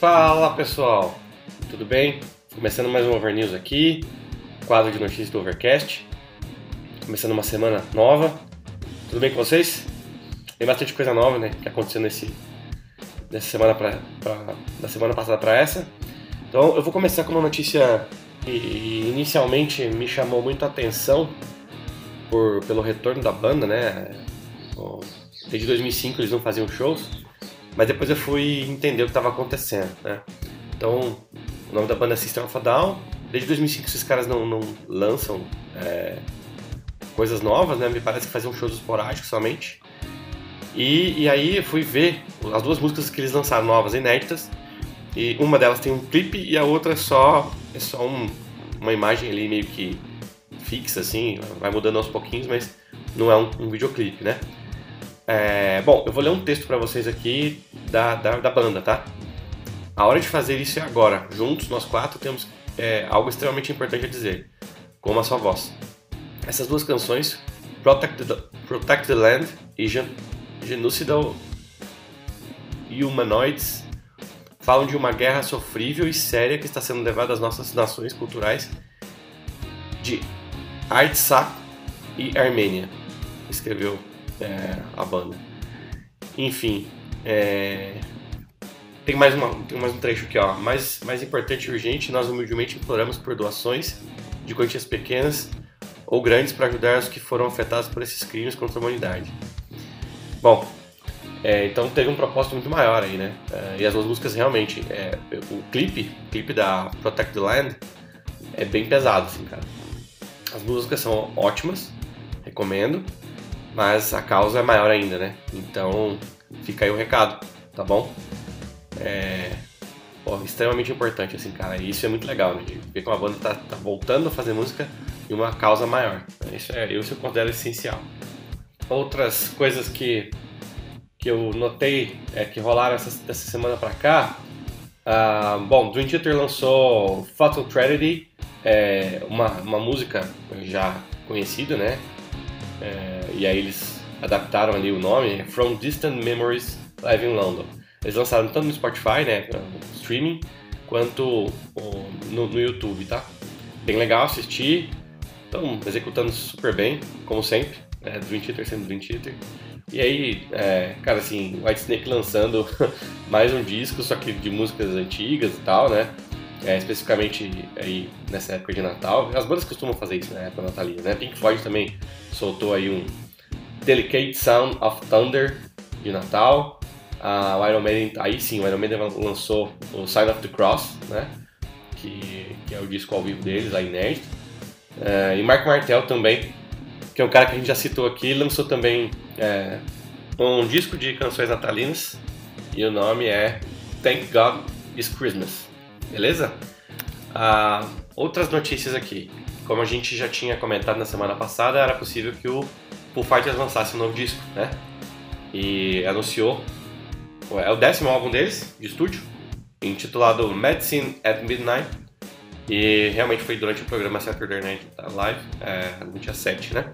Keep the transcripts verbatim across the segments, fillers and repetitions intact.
Fala pessoal, tudo bem? Começando mais um Overnews aqui, quadro de notícias do Overcast. Começando uma semana nova, tudo bem com vocês? Tem bastante coisa nova, né, que aconteceu nesse, nessa semana pra, pra, da semana passada para essa. Então eu vou começar com uma notícia que inicialmente me chamou muito a atenção por, pelo retorno da banda, né? Desde dois mil e cinco eles não faziam shows, mas depois eu fui entender o que estava acontecendo, né? Então, o nome da banda é System of a Down. Desde dois mil e cinco esses caras não, não lançam é, coisas novas, né? Me parece que faziam shows esporádicos somente. E, e aí eu fui ver as duas músicas que eles lançaram novas, inéditas. E uma delas tem um clipe e a outra é só, é só um, uma imagem ali meio que fixa, assim, vai mudando aos pouquinhos, mas não é um, um videoclipe, né? É, bom, eu vou ler um texto pra vocês aqui da, da, da banda, tá? A hora de fazer isso é agora. Juntos, nós quatro, temos é, algo extremamente importante a dizer, com uma só voz. Essas duas canções, Protect the, Protect the Land e Gen, Genocidal Humanoids, falam de uma guerra sofrível e séria que está sendo levada às nossas nações culturais de Artsakh e Armênia, escreveu é, a banda. Enfim, é... tem, mais uma, tem mais um trecho aqui, ó. Mais, mais importante e urgente, nós humildemente imploramos por doações de quantias pequenas ou grandes para ajudar os que foram afetados por esses crimes contra a humanidade. Bom, é, então teve um propósito muito maior aí, né? É, e as duas músicas realmente, é, o clipe, o clipe da Protect the Land é bem pesado, assim, cara. As músicas são ótimas, recomendo, mas a causa é maior ainda, né? Então fica aí o recado, tá bom? É pô, extremamente importante, assim, cara. E isso é muito legal, né? De ver que uma banda tá, tá voltando a fazer música e uma causa maior. Isso é, eu, isso eu considero essencial. Outras coisas que, que eu notei é, que rolaram essa, dessa semana pra cá. Ah, bom, Dream Theater lançou Fatal Tragedy, é, uma, uma música já conhecida, né? É, e aí eles adaptaram ali o nome, From Distant Memories Live in London. Eles lançaram tanto no Spotify, né, no streaming, quanto no, no YouTube, tá? Bem legal assistir, estão executando super bem, como sempre, né? Dream Theater sendo Dream Theater. E aí, é, cara, assim, Whitesnake lançando mais um disco, só que de músicas antigas e tal, né? É, especificamente aí nessa época de Natal. As bandas costumam fazer isso na época natalina, né? Pink Floyd também soltou aí um Delicate Sound of Thunder de Natal. Ah, o Iron Maiden, aí sim, o Iron Maiden lançou o Sign of the Cross, né? Que, que é o disco ao vivo deles, a inédito. É, e Mark Martel também, que é um cara que a gente já citou aqui, lançou também é, um disco de canções natalinas e o nome é Thank God It's Christmas. Beleza? Ah, outras notícias aqui. Como a gente já tinha comentado na semana passada, era possível que o Foo Fighters lançasse um novo disco, né? E anunciou, é o décimo álbum deles, de estúdio, intitulado Medicine at Midnight. E realmente foi durante o programa Saturday Night Live, é, no dia sete, né?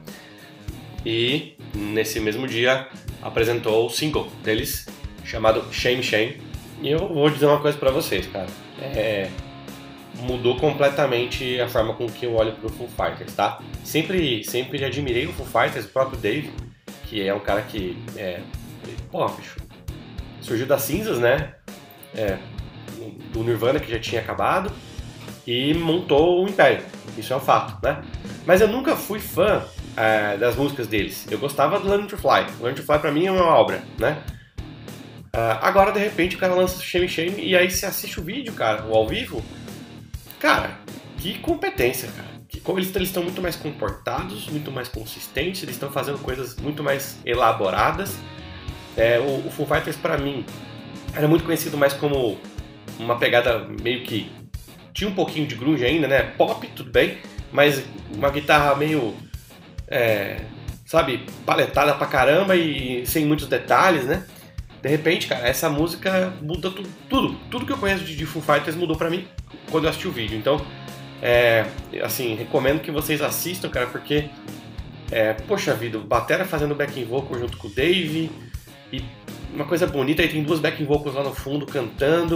E nesse mesmo dia apresentou o single deles, chamado Shame Shame. E eu vou dizer uma coisa pra vocês, cara. É, mudou completamente a forma com que eu olho pro Foo Fighters, tá? Sempre, sempre admirei o Foo Fighters, o próprio Dave, que é um cara que, é, pô, bicho, surgiu das cinzas, né? É, do Nirvana, que já tinha acabado, e montou o Império. Isso é um fato, né? Mas eu nunca fui fã é, das músicas deles. Eu gostava do Learn to Fly. Learn to Fly pra mim é uma obra, né? Uh, agora, de repente, o cara lança Shame Shame e aí você assiste o vídeo, cara, o ao vivo. Cara, que competência, cara. Que, como eles estão muito mais comportados, muito mais consistentes, eles estão fazendo coisas muito mais elaboradas. É, o, o Foo Fighters, pra mim, era muito conhecido mais como uma pegada meio que... Tinha um pouquinho de grunge ainda, né? Pop, tudo bem, mas uma guitarra meio... É, sabe, paletada pra caramba e sem muitos detalhes, né? De repente, cara, essa música muda tudo, tudo, tudo que eu conheço de, de Foo Fighters mudou pra mim quando eu assisti o vídeo. Então, é, assim, recomendo que vocês assistam, cara, porque, é, poxa vida, o batera fazendo backing vocal junto com o Dave, e uma coisa bonita, aí tem duas backing vocals lá no fundo cantando,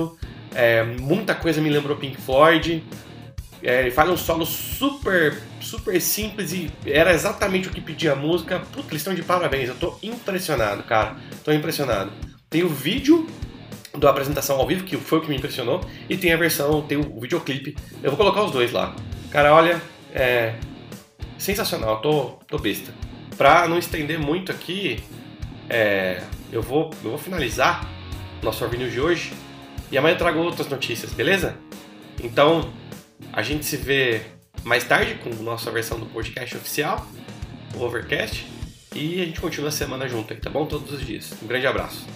É, muita coisa me lembrou Pink Floyd. É, ele faz um solo super, super simples e era exatamente o que pedia a música. Puta, eles estão de parabéns. Eu tô impressionado, cara. Tô impressionado. Tem o vídeo da apresentação ao vivo, que foi o que me impressionou, e tem a versão, tem o videoclipe. Eu vou colocar os dois lá. Cara, olha, é sensacional. Tô, tô besta. Pra não estender muito aqui, é, eu, vou, eu vou finalizar nosso Orvinho de hoje e amanhã eu trago outras notícias, beleza? Então, a gente se vê mais tarde com a nossa versão do podcast oficial, o Overcast, e a gente continua a semana junto aí, tá bom? Todos os dias. Um grande abraço.